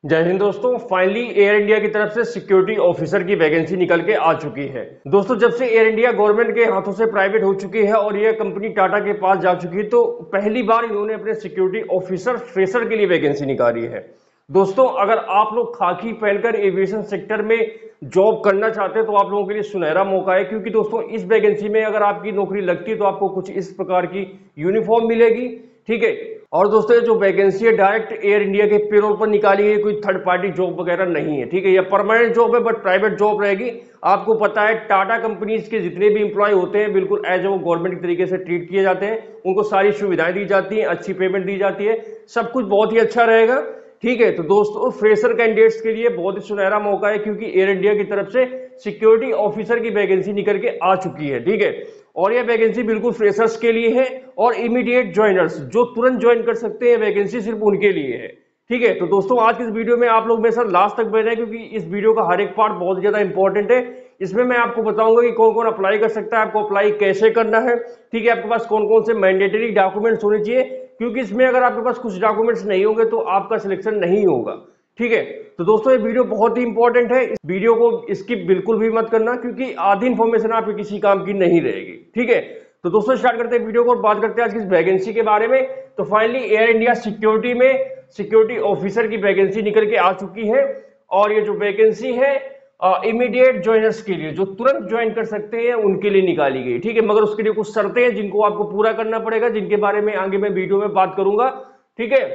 जय हिंद दोस्तों। Finally Air India की तरफ से सिक्योरिटी ऑफिसर की वैकेंसी निकल के आ चुकी है। दोस्तों, जब से एयर इंडिया गवर्नमेंट के हाथों से प्राइवेट हो चुकी है और यह कंपनी टाटा के पास जा चुकी है, तो पहली बार इन्होंने अपने सिक्योरिटी ऑफिसर फ्रेशर के लिए वैकेंसी निकाली है। दोस्तों, अगर आप लोग खाकी पहनकर एविएशन सेक्टर में जॉब करना चाहते हैं तो आप लोगों के लिए सुनहरा मौका है, क्योंकि दोस्तों इस वैकेंसी में अगर आपकी नौकरी लगती है तो आपको कुछ इस प्रकार की यूनिफॉर्म मिलेगी। ठीक है। और दोस्तों, ये जो वैकेंसी है डायरेक्ट एयर इंडिया के पेरोल पर निकाली है, कोई थर्ड पार्टी जॉब वगैरह नहीं है। ठीक है, ये परमानेंट जॉब है बट प्राइवेट जॉब रहेगी। आपको पता है टाटा कंपनीज के जितने भी इंप्लॉय होते हैं बिल्कुल एज वो गवर्नमेंट के तरीके से ट्रीट किए जाते हैं, उनको सारी सुविधाएं दी जाती हैं, अच्छी पेमेंट दी जाती है, सब कुछ बहुत ही अच्छा रहेगा। ठीक है, तो दोस्तों फ्रेशर कैंडिडेट्स के लिए बहुत ही सुनहरा मौका है, क्योंकि एयर इंडिया की तरफ से सिक्योरिटी ऑफिसर की वैकेंसी निकल के आ चुकी है। ठीक है, और यह वैकेंसी बिल्कुल फ्रेशर्स के लिए है और इमीडिएट ज्वाइनर्स जो तुरंत ज्वाइन कर सकते हैं, वैकेंसी सिर्फ उनके लिए है। ठीक है, तो दोस्तों आज की इस वीडियो में आप लोग मेरे साथ लास्ट तक बने, क्योंकि इस वीडियो का हर एक पार्ट बहुत ज्यादा इंपॉर्टेंट है। इसमें मैं आपको बताऊंगा कि कौन कौन अप्लाई कर सकता है, आपको अप्लाई कैसे करना है। ठीक है, आपके पास कौन कौन से मैंडेटरी डॉक्यूमेंट्स होने चाहिए, क्योंकि इसमें अगर आपके पास कुछ डॉक्यूमेंट्स नहीं होंगे तो आपका सिलेक्शन नहीं होगा। ठीक है, तो दोस्तों ये वीडियो बहुत ही इंपॉर्टेंट है, इस वीडियो को स्किप बिल्कुल भी मत करना, क्योंकि आधी इंफॉर्मेशन आपकी किसी काम की नहीं रहेगी। ठीक है, तो दोस्तों स्टार्ट करते हैं वीडियो को और बात करते हैं आज की इस वैकेंसी के बारे में। तो फाइनली एयर इंडिया सिक्योरिटी में सिक्योरिटी ऑफिसर की वैकेंसी निकल के आ चुकी है, और ये जो वैकेंसी है इमीडिएट ज्वाइनर्स के लिए, जो तुरंत ज्वाइन कर सकते हैं उनके लिए निकाली गई। ठीक है, मगर उसके लिए कुछ शर्तें हैं जिनको आपको पूरा करना पड़ेगा, जिनके बारे में आगे मैं वीडियो में बात करूंगा। ठीक है,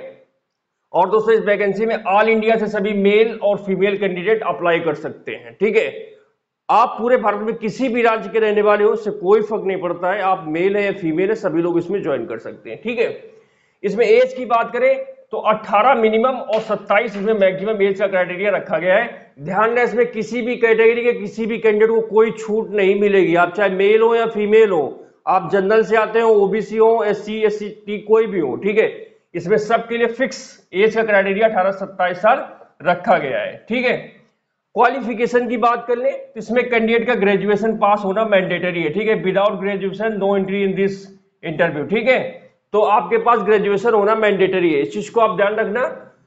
और दोस्तों इस वैकेंसी में ऑल इंडिया से सभी मेल और फीमेल कैंडिडेट अप्लाई कर सकते हैं। ठीक है, आप पूरे भारत में किसी भी राज्य के रहने वाले हो, उससे कोई फर्क नहीं पड़ता है, आप मेल है या फीमेल है, सभी लोग इसमें ज्वाइन कर सकते हैं। ठीक है, इसमें एज की बात करें तो 18 मिनिमम और 27 इसमें मैक्सिमम एज का क्राइटेरिया रखा गया है। ध्यान दें, इसमें किसी भी कैटेगरी के किसी भी कैंडिडेट को कोई छूट नहीं मिलेगी, आप चाहे मेल हो या फीमेल हो, आप जनरल से आते हो, ओबीसी हो, एससी एसटी कोई भी हो। ठीक है, इसमें सबके लिए फिक्स एज का क्राइटेरिया 18 से 27 साल रखा गया है। ठीक है, क्वालिफिकेशन की बात कर ले तो इसमें कैंडिडेट का ग्रेजुएशन पास होना मैंडेटरी है। ठीक है, without graduation no entry in this interview. ठीक है, तो आपके पास ग्रेजुएशन होना मैंडेटरी है, इस चीज को आप ध्यान रखना।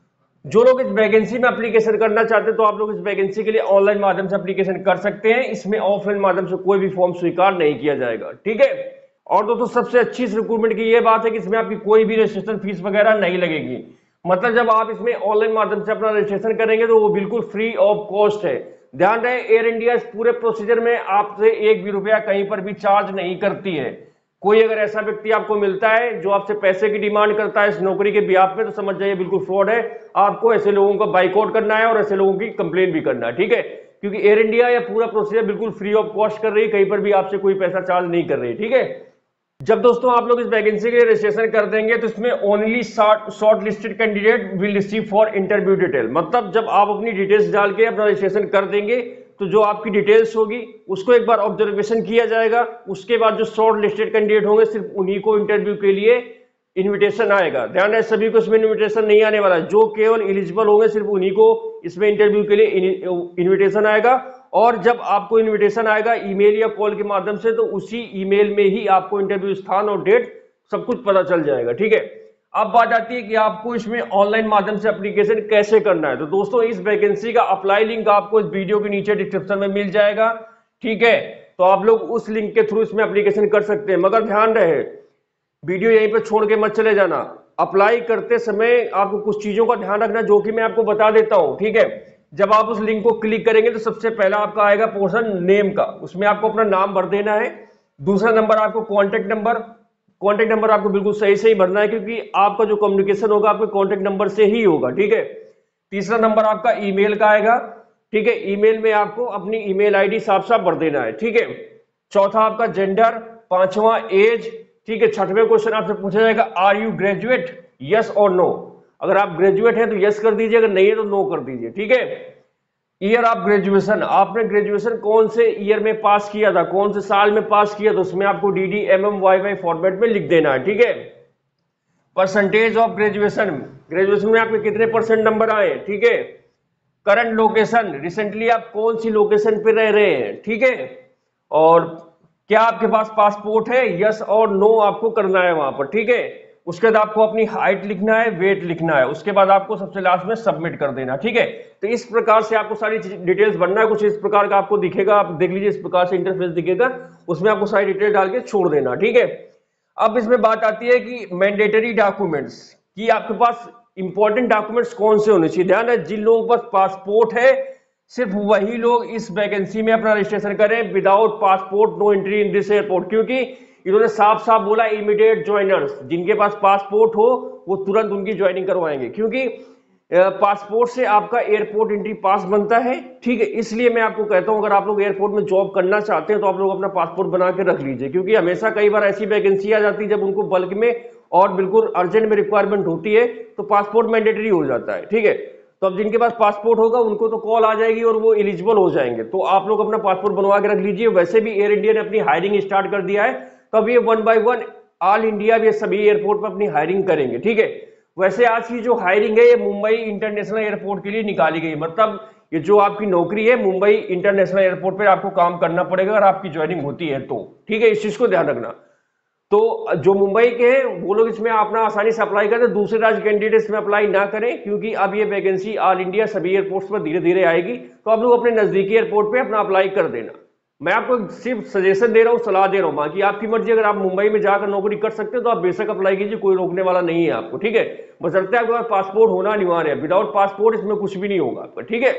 जो लोग इस वैकेंसी में एप्लीकेशन करना चाहते हैं तो आप लोग इस वैकेंसी के लिए ऑनलाइन माध्यम से एप्लीकेशन कर सकते हैं, इसमें ऑफलाइन माध्यम से कोई भी फॉर्म स्वीकार नहीं किया जाएगा। ठीक है, और दोस्तों सबसे अच्छी इस रिक्रूटमेंट की यह बात है कि इसमें आपकी कोई भी रजिस्ट्रेशन फीस वगैरह नहीं लगेगी। मतलब जब आप इसमें ऑनलाइन माध्यम से अपना रजिस्ट्रेशन करेंगे तो वो बिल्कुल फ्री ऑफ कॉस्ट है। ध्यान रहे, एयर इंडिया इस पूरे प्रोसीजर में आपसे एक भी रुपया कहीं पर भी चार्ज नहीं करती है। कोई अगर ऐसा व्यक्ति आपको मिलता है जो आपसे पैसे की डिमांड करता है इस नौकरी के बिहाफ में, तो समझ जाइए बिल्कुल फ्रॉड है। आपको ऐसे लोगों का बाइकआउट करना है और ऐसे लोगों की कंप्लेन भी करना है। ठीक है, क्योंकि एयर इंडिया यह पूरा प्रोसीजर बिल्कुल फ्री ऑफ कॉस्ट कर रही है, कहीं पर भी आपसे कोई पैसा चार्ज नहीं कर रही है। ठीक है, जब दोस्तों आप लोग इस वैकेंसी के लिए रजिस्ट्रेशन कर देंगे तो इसमें only short listed candidate will receive for interview detail. मतलब जब आप अपनी डिटेल्स डाल के अपना रजिस्ट्रेशन कर देंगे तो जो आपकी डिटेल्स होगी उसको एक बार ऑब्जर्वेशन किया जाएगा, उसके बाद जो शॉर्ट लिस्टेड कैंडिडेट होंगे सिर्फ उन्हीं को इंटरव्यू के लिए इन्विटेशन आएगा। ध्यान रहे, सभी को इसमें इन्विटेशन नहीं आने वाला, जो केवल एलिजिबल होंगे सिर्फ उन्हीं को इसमें इंटरव्यू के लिए इन्विटेशन आएगा। और जब आपको इन्विटेशन आएगा ईमेल या कॉल के माध्यम से, तो उसी ईमेल में ही आपको इंटरव्यू स्थान और डेट सब कुछ पता चल जाएगा। ठीक है, अब बात आती है कि आपको इसमें ऑनलाइन माध्यम से एप्लीकेशन कैसे करना है। तो दोस्तों इस वैकेंसी का अप्लाई लिंक आपको इस वीडियो के नीचे डिस्क्रिप्शन में मिल जाएगा। ठीक है, तो आप लोग उस लिंक के थ्रू इसमें एप्लीकेशन कर सकते हैं, मगर ध्यान रहे वीडियो यहीं पर छोड़ के मत चले जाना। अप्लाई करते समय आपको कुछ चीजों का ध्यान रखना, जो कि मैं आपको बता देता हूं। ठीक है, जब आप उस लिंक को क्लिक करेंगे तो सबसे पहला आपका आएगा पोर्शन नेम का, उसमें आपको अपना नाम भर देना है। दूसरा नंबर आपको कॉन्टेक्ट नंबर आपको बिल्कुल सही से ही भरना है, क्योंकि आपका जो कम्युनिकेशन होगा आपके कॉन्टेक्ट नंबर से ही होगा। ठीक है, तीसरा नंबर आपका ईमेल का आएगा। ठीक है, ईमेल में आपको अपनी ईमेल आईडी साफ साफ भर देना है। ठीक है, चौथा आपका जेंडर, पांचवा एज। ठीक है, छठवें क्वेश्चन आपसे पूछा जाएगा आर यू ग्रेजुएट, यस और नो। अगर आप ग्रेजुएट हैं तो यस कर दीजिए, अगर नहीं है तो नो कर दीजिए। ठीक है, ईयर ऑफ ग्रेजुएशन, आपने ग्रेजुएशन कौन से ईयर में पास किया था, कौन से साल में पास किया था, उसमें आपको डी एम वाई फॉर्मेट में लिख देना है। ठीक है, परसेंटेज ऑफ ग्रेजुएशन, ग्रेजुएशन में आपके कितने परसेंट नंबर आए। ठीक है, करंट लोकेशन, रिसेंटली आप कौन सी लोकेशन पे रह रहे हैं। ठीक है, और क्या आपके पास पासपोर्ट है, यस और नो आपको करना है वहां पर। ठीक है, उसके बाद आपको अपनी हाइट लिखना है, वेट लिखना है, उसके बाद आपको सबसे लास्ट में सबमिट कर देना। ठीक है, तो इस प्रकार से आपको सारी डिटेल्स भरना है। कुछ इस प्रकार का आपको दिखेगा, आप देख लीजिए, इस प्रकार से इंटरफेस दिखेगा, उसमें आपको सारी डिटेल डाल के छोड़ देना। ठीक है, अब इसमें बात आती है कि मैंडेटरी डॉक्यूमेंट्स कि आपके पास इंपॉर्टेंट डॉक्यूमेंट्स कौन से होने चाहिए। ध्यान है, जिन लोगों के पास पासपोर्ट है सिर्फ वही लोग इस वैकेंसी में अपना रजिस्ट्रेशन करें। Without passport no entry in this airport, क्योंकि इन्होंने साफ साफ बोला इमीडिएट ज्वाइनर्स, जिनके पास पासपोर्ट हो वो तुरंत उनकी ज्वाइनिंग करवाएंगे, क्योंकि पासपोर्ट से आपका एयरपोर्ट एंट्री पास बनता है। ठीक है, इसलिए मैं आपको कहता हूं अगर आप लोग एयरपोर्ट में जॉब करना चाहते हैं तो आप लोग अपना पासपोर्ट बना के रख लीजिए, क्योंकि हमेशा कई बार ऐसी वैकेंसी आ जाती है जब उनको बल्क में और बिल्कुल अर्जेंट में रिक्वायरमेंट होती है तो पासपोर्ट मैंडेटरी हो जाता है। ठीक है, तो अब जिनके पास पासपोर्ट होगा उनको तो कॉल आ जाएगी और वो एलिजिबल हो जाएंगे, तो आप लोग अपना पासपोर्ट बनवा के रख लीजिए। वैसे भी एयर इंडिया ने अपनी हायरिंग स्टार्ट कर दिया है, तो अब ये 1 बाय 1 ऑल इंडिया भी सभी एयरपोर्ट पर अपनी हायरिंग करेंगे। ठीक है, वैसे आज की जो हायरिंग है ये मुंबई इंटरनेशनल एयरपोर्ट के लिए निकाली गई, मतलब ये जो आपकी नौकरी है मुंबई इंटरनेशनल एयरपोर्ट पर आपको काम करना पड़ेगा अगर आपकी ज्वाइनिंग होती है तो। ठीक है, इस चीज को ध्यान रखना। तो जो मुंबई के हैं वो लोग इसमें अपना आसानी से अप्लाई करते, दूसरे राज्य कैंडिडेट इसमें अप्लाई ना करें, क्योंकि अब ये वैकेंसी ऑल इंडिया सभी एयरपोर्ट्स पर धीरे धीरे आएगी। तो आप लोग अपने नजदीकी एयरपोर्ट पे अपना अप्लाई कर देना। मैं आपको सिर्फ सजेशन दे रहा हूँ, सलाह दे रहा हूँ, बाकी आपकी मर्जी। अगर आप मुंबई में जाकर नौकरी कर सकते हो तो आप बेशक अप्लाई कीजिए, कोई रोकने वाला नहीं है आपको। ठीक है, बशर्ते आपके पास पासपोर्ट होना अनिवार्य है, विदाउट पासपोर्ट इसमें कुछ भी नहीं होगा आपका। ठीक है,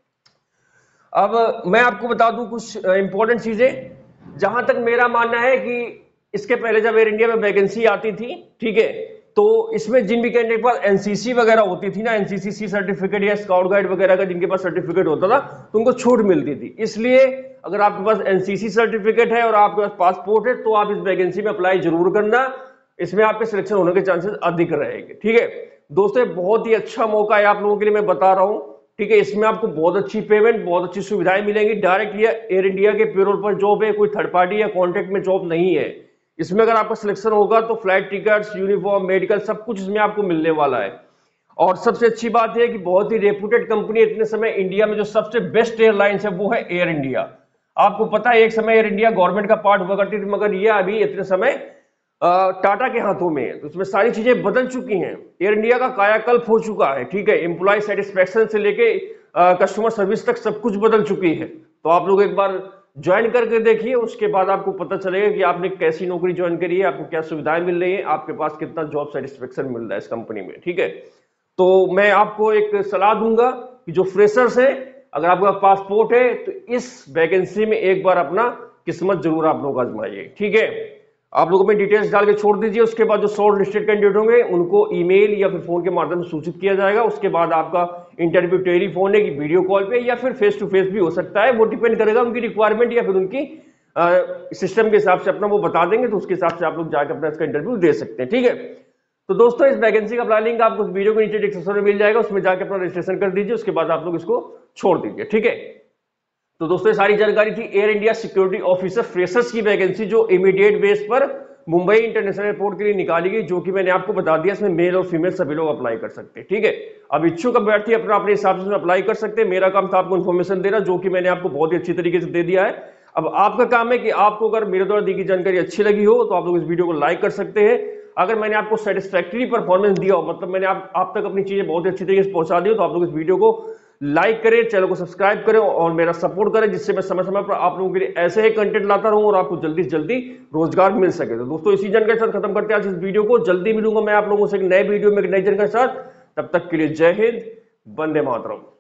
अब मैं आपको बता दूं कुछ इंपॉर्टेंट चीजें। जहां तक मेरा मानना है कि इसके पहले जब एयर इंडिया में वैकेंसी आती थी, ठीक है, तो इसमें जिन भी कैंडिडेट के पास एनसीसी वगैरह होती थी ना, एनसीसी सर्टिफिकेट या स्काउट गाइड वगैरह का जिनके पास सर्टिफिकेट होता था तो उनको छूट मिलती थी। इसलिए अगर आपके पास एनसीसी सर्टिफिकेट है और आपके पास पासपोर्ट है तो आप इस वैकेंसी में अप्लाई जरूर करना, इसमें आपके सिलेक्शन होने के चांसेस अधिक रहेंगे। ठीक है दोस्तों, बहुत ही अच्छा मौका है आप लोगों के लिए, मैं बता रहा हूं। ठीक है, इसमें आपको बहुत अच्छी पेमेंट, बहुत अच्छी सुविधाएं मिलेंगी। डायरेक्ट ये एयर इंडिया के पेरोल पर जॉब है, कोई थर्ड पार्टी या कॉन्ट्रैक्ट में जॉब नहीं है। इसमें अगर आपका सिलेक्शन होगा तो फ्लाइट टिकट्स, यूनिफॉर्म, मेडिकल सब कुछ इसमें आपको मिलने वाला है। और सबसे अच्छी बात है कि बहुत ही रेपुटेड कंपनी इतने समय इंडिया में जो सबसे बेस्ट एयरलाइंस है वो है एयर इंडिया। आपको पता है एक समय एयर इंडिया गवर्नमेंट का पार्ट हुआ करती थी, मगर ये अभी इतने समय टाटा के हाथों में है, तो इसमें सारी चीजें बदल चुकी हैं। एयर इंडिया का कायाकल्प हो चुका है। ठीक है, एम्प्लॉय सेटिस्फेक्शन से लेके कस्टमर सर्विस तक सब कुछ बदल चुकी है। तो आप लोग एक बार ज्वाइन करके देखिए, उसके बाद आपको पता चलेगा कि आपने कैसी नौकरी ज्वाइन करी है, आपको क्या सुविधाएं मिल रही है, आपके पास कितना जॉब सेटिस्फेक्शन मिल रहा है इस कंपनी में। ठीक है, तो मैं आपको एक सलाह दूंगा कि जो फ्रेशर्स हैं, अगर आपका पासपोर्ट है तो इस वैकेंसी में एक बार अपना किस्मत जरूर आप लोग आजमाइए। ठीक है, आप लोगों में डिटेल्स डाल के छोड़ दीजिए, उसके बाद जो शॉर्ट लिस्टेड कैंडिडेट होंगे उनको ईमेल या फिर फोन के माध्यम से सूचित किया जाएगा। उसके बाद आपका इंटरव्यू टेलीफोन है कि वीडियो कॉल पे या फिर फेस टू फेस भी हो सकता है, वो डिपेंड करेगा उनकी रिक्वायरमेंट या फिर उनकी सिस्टम के हिसाब से अपना वो बता देंगे, तो उसके हिसाब से आप लोग जाकर अपना इसका इंटरव्यू दे सकते हैं। ठीक है, तो दोस्तों इस वैकेंसी का अप्लाई लिंक आपको वीडियो के नीचे डिस्क्रिप्शन में मिल जाएगा, उसमें जाकर अपना रजिस्ट्रेशन कर दीजिए, उसके बाद आप लोग इसको छोड़ दीजिए। ठीक है, तो दोस्तों ये सारी जानकारी थी Air India security officer freshers की वैकेंसी जो इमीडिएट बेस पर मुंबई इंटरनेशनल एयरपोर्ट के लिए निकाली गई, जो कि मैंने आपको बता दिया। इसमें मेल और फीमेल सभी लोग अप्लाई कर सकते हैं। ठीक है, अब इच्छुक अभ्यर्थी अपना अपने हिसाब से अप्लाई कर सकते हैं। मेरा काम था आपको इन्फॉर्मेशन देना, जो कि मैंने आपको बहुत ही अच्छी तरीके से दे दिया है। अब आपका काम है कि आपको अगर मेरे द्वारा दी गई जानकारी अच्छी लगी हो तो आप लोग इस वीडियो को लाइक कर सकते हैं। अगर मैंने आपको सेटिस्फैक्टरी परफॉर्मेंस दिया हो, मतलब मैंने आप तक अपनी चीजें बहुत अच्छी तरीके से पहुंचा दी हो, तो आप लोग इस वीडियो को लाइक करें, चैनल को सब्सक्राइब करें और मेरा सपोर्ट करें, जिससे मैं समय समय पर आप लोगों के लिए ऐसे ही कंटेंट लाता रहूं और आपको जल्दी से जल्दी रोजगार मिल सके। तो दोस्तों इसी जानकारी के साथ खत्म करते हैं आज इस वीडियो को। जल्दी मिलूंगा मैं आप लोगों से एक नए वीडियो में एक नई जानकारी के साथ। तब तक के लिए जय हिंद, वंदे मातरम।